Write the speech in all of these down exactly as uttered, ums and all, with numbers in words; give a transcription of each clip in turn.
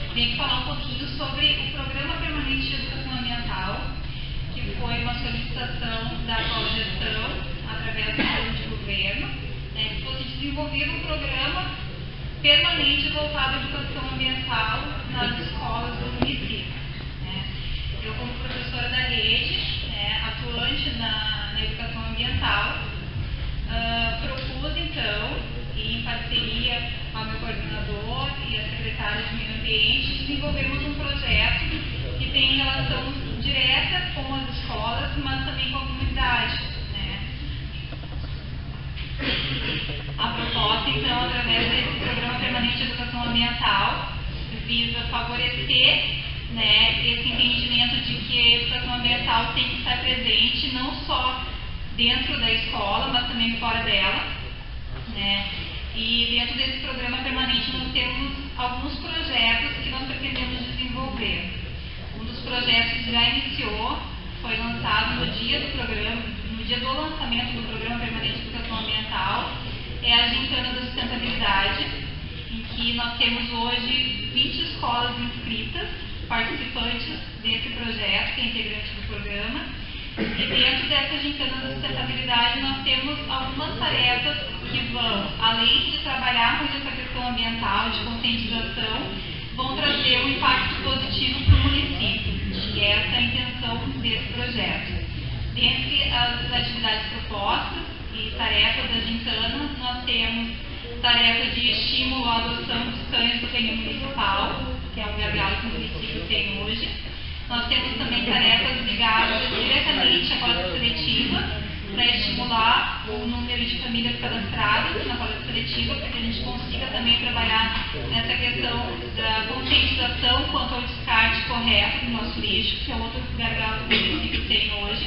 Vim falar um pouquinho sobre o Programa Permanente de Educação Ambiental, que foi uma solicitação da atual gestão, através do plano de governo, né, que fosse desenvolver um programa permanente voltado à educação ambiental nas escolas do município. Né. Eu, como professora da rede, né, atuante na, na educação ambiental, uh, propus, então, em parceria com o meu coordenador e a secretária de Meio Ambiente, desenvolvermos um projeto que tem relação direta com as escolas, mas também com a comunidade. Né? A proposta, então, através desse Programa Permanente de Educação Ambiental, visa favorecer, né, esse entendimento de que a educação ambiental tem que estar presente não só dentro da escola, mas também fora dela. Né? E dentro desse programa permanente nós temos alguns projetos que nós pretendemos desenvolver. Um dos projetos já iniciou, foi lançado no dia do programa, no dia do lançamento do Programa Permanente de Educação Ambiental, é a Gincana da Sustentabilidade, em que nós temos hoje vinte escolas inscritas, participantes desse projeto, que é integrante do programa. E dentro dessa Gincana da Sustentabilidade nós temos algumas tarefas que vão, além de trabalhar muito essa questão ambiental, de conscientização, vão trazer um impacto positivo para o município, e essa é a intenção desse projeto. Dentre as atividades propostas e tarefas da Gincana, nós temos tarefa de estímulo à adoção dos cães do reino municipal, que é um gargalo que o município tem hoje. Nós temos também tarefas ligadas diretamente à coleta seletiva, para estimular o número de famílias cadastradas na coleta seletiva, para que a gente consiga também trabalhar nessa questão da conscientização quanto ao descarte correto do nosso lixo, que é outro gargalo que o município tem hoje.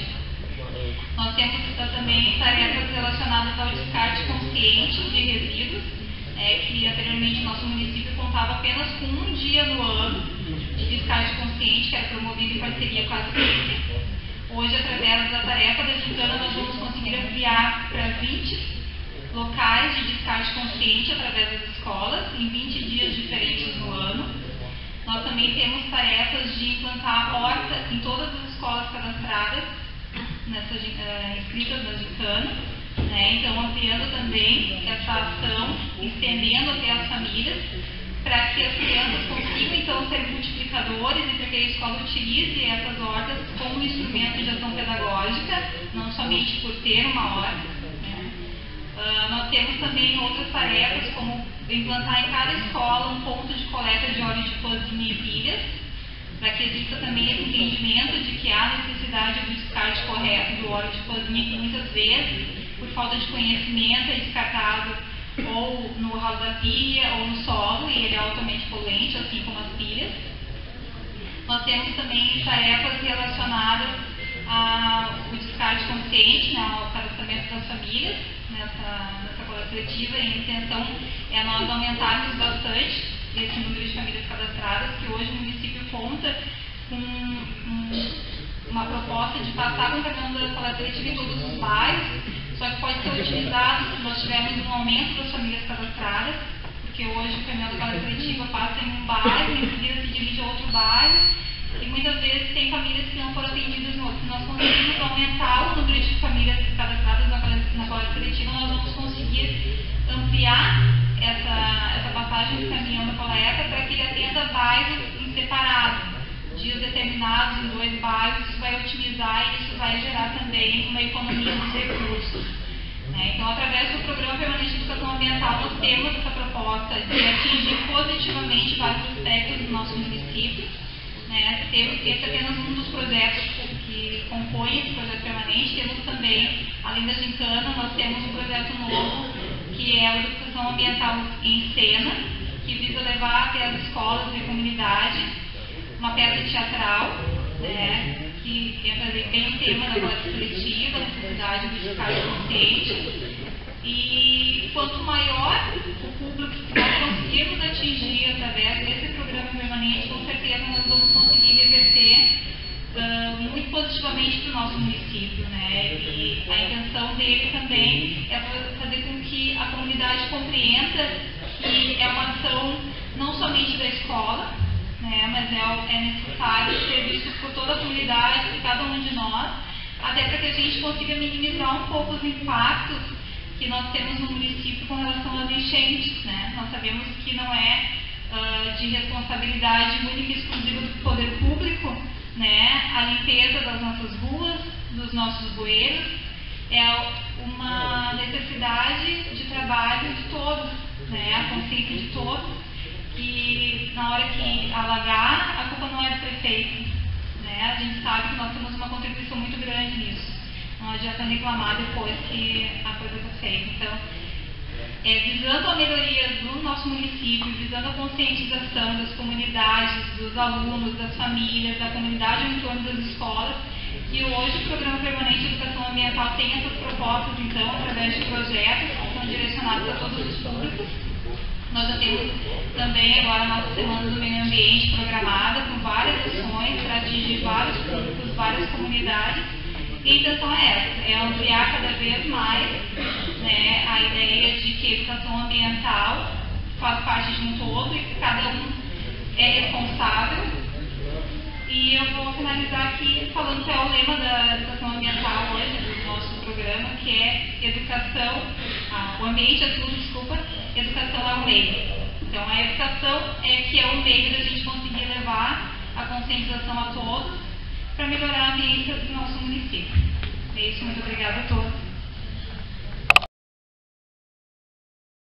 Nós temos também tarefas relacionadas ao descarte consciente de resíduos, é, que anteriormente o nosso município contava apenas com um dia no ano de descarte consciente, que era promovido em parceria com a ciência. Hoje, através da tarefa da Gincana, nós vamos conseguir ampliar para vinte locais de descarte consciente através das escolas, em vinte dias diferentes no ano. Nós também temos tarefas de implantar horta em todas as escolas cadastradas, nessa, uh, inscritas na Gincana. Né? Então, ampliando também essa ação, estendendo até as famílias, para que as crianças consigam, então, ser multiplicadores e para que a escola utilize essas hortas como instrumento de ação pedagógica, não somente por ter uma horta. Né? Uh, nós temos também outras tarefas, como implantar em cada escola um ponto de coleta de óleo de cozinha e pilhas, para que exista também esse entendimento de que há necessidade do descarte correto do óleo de cozinha, que muitas vezes, por falta de conhecimento, é descartado ou no ralo da pia ou no solo, e ele é altamente poluente, assim como as pilhas. Nós temos também tarefas relacionadas ao descarte consciente, né, ao cadastramento das famílias nessa, nessa coleta seletiva, e a intenção é nós aumentarmos bastante esse número de famílias cadastradas, que hoje o município conta com um, uma proposta de passar com o caminhão da coleta seletiva em todos os bairros, só que pode ser utilizado se nós tivermos um aumento das famílias cadastradas, porque hoje o caminhão da coleta seletiva passa em um bairro, em seguida se dirige a outro bairro, e muitas vezes tem famílias que não foram atendidas no outro. Se nós conseguirmos aumentar o número de famílias cadastradas na coleta, na coleta seletiva, nós vamos conseguir ampliar essa, essa passagem do caminhão da coleta para que ele atenda bairros em separado, dias determinados em dois bairros. Isso vai otimizar e isso vai gerar também uma economia dos recursos. Né? Então, através do Programa Permanente de Educação Ambiental, nós temos essa proposta de atingir positivamente vários aspectos do nosso município. Né? Esse é apenas um dos projetos que compõem esse projeto permanente. Temos também, além da Gincana, nós temos um projeto novo, que é a Educação Ambiental em Cena, que visa levar até as escolas e a comunidade uma peça teatral, né, que entra bem o tema da coleta seletiva, a necessidade de descarte consciente. E quanto maior o público que nós conseguirmos atingir através desse programa permanente, com certeza nós vamos conseguir reverter uh, muito positivamente para o nosso município. Né? E a intenção dele também é fazer com que a comunidade compreenda que é uma ação não somente da escola, mas é, é necessário ser visto por toda a comunidade, por cada um de nós, até para que a gente consiga minimizar um pouco os impactos que nós temos no município com relação às enchentes, né? Nós sabemos que não é uh, de responsabilidade única e exclusiva do poder público, né? A limpeza das nossas ruas, dos nossos bueiros, é uma necessidade de trabalho de todos, né? A consciência de todos, que na hora que alagar, a culpa não é do prefeito, né? A gente sabe que nós temos uma contribuição muito grande nisso. Não adianta reclamar depois que a coisa está feita. Então, é, visando a melhoria do nosso município, visando a conscientização das comunidades, dos alunos, das famílias, da comunidade em torno das escolas, que hoje o Programa Permanente de Educação Ambiental tem essas propostas, então, através de projetos que são direcionados a todos os públicos. Nós já temos também agora a nossa Semana do Meio Ambiente programada, com várias ações para atingir vários públicos, várias comunidades. E a intenção é essa, é ampliar cada vez mais, né, a ideia de que a educação ambiental faz parte de um todo e que cada um é responsável. E eu vou finalizar aqui falando que é o lema da educação ambiental hoje, do nosso programa, que é educação, ah, o ambiente é tudo, desculpa, educação é o meio. Então a educação é que é o meio da gente conseguir levar a conscientização a todos para melhorar a ambiência do nosso município. É isso, muito obrigada a todos.